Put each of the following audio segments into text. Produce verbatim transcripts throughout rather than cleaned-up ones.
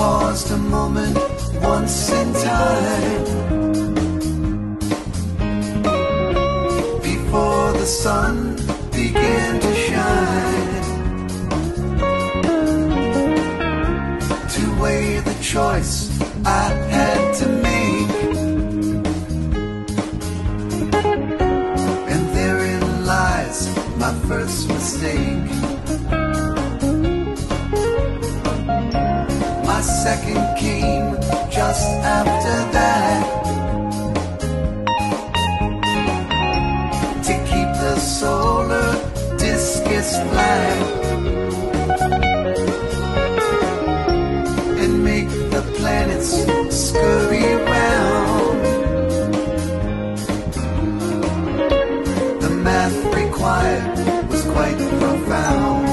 paused a moment once in time, before the sun began to shine, to weigh the choice I had to make. And therein lies my first mistake. My second came just after that, to keep the solar discus flat and make the planets scurry round. The math required was quite profound.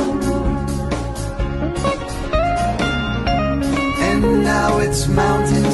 Now it's mountains